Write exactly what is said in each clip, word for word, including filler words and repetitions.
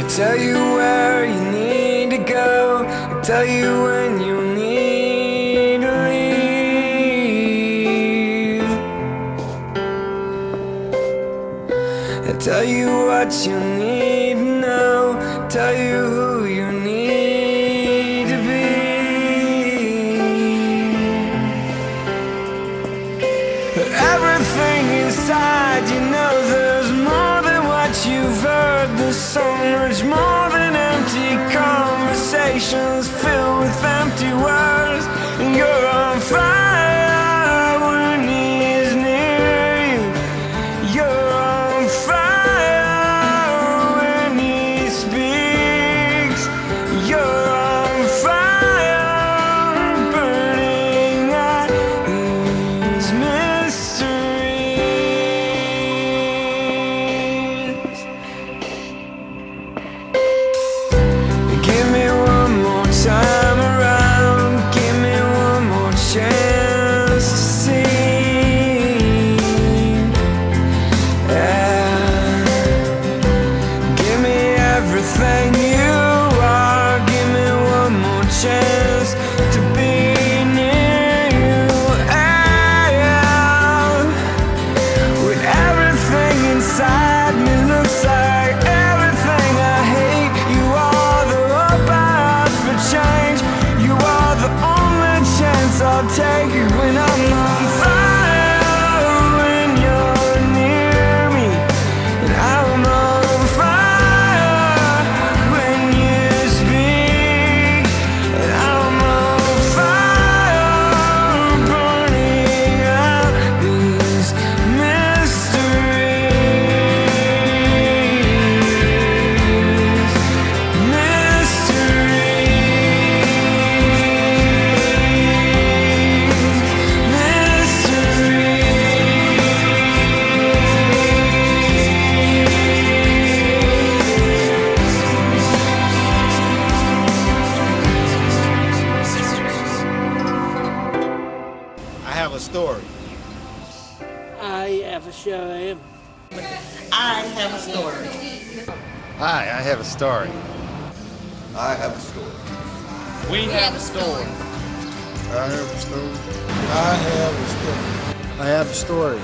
tell you where you need to go, I tell you when you need to leave. I tell you what you need to know, I tell you who you need to be. Everything inside you knows there's more than what you've heard. There's so much more than empty conversations filled with empty words. And you're on fire when he's near you. You're on fire when he speaks. You're on fire, burning out these mysteries. Give me one more time around, give me one more chance to see. Yeah. Give me everything you are, give me one more chance to be near you. Yeah. With everything inside me looks like everything I hate, you are the hope I have for change. You are the only chance I'll take when I'm on fire, when you're near me. And I'm on fire when you speak. And I'm on fire, burning out these mysteries. I have a story. I have a story. I have a story. Hi, I have a story. I have a story. We have a story. I have a story. I have a story. I have a story.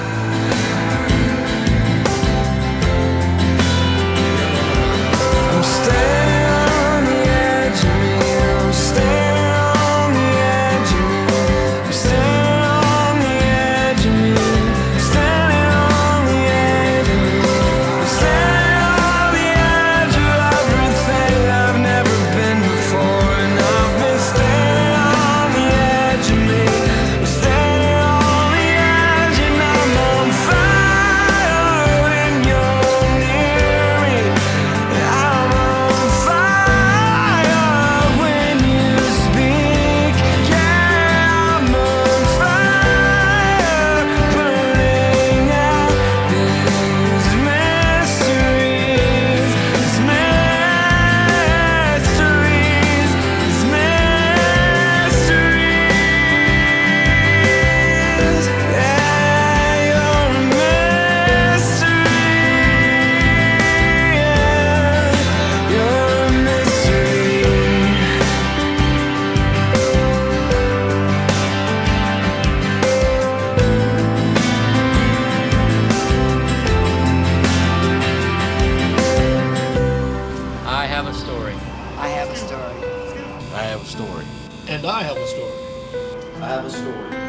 I'm standing on the edge of me, I'm standing on the edge of me, I'm standing on the edge of me, I'm standing on the edge of me, I'm standing on the edge of everything I've never been before. And I've been standing on the edge of me, I'm standing on the edge, and I'm on fire when you're near me. And I'm on fire when you speak. Yeah, I'm on fire, burning out these mysteries, these mysteries, these mysteries. Yeah, you're a mystery. Yeah, you're a mystery. I have a story. I have a story. I have a story. And I have a story. I have a story.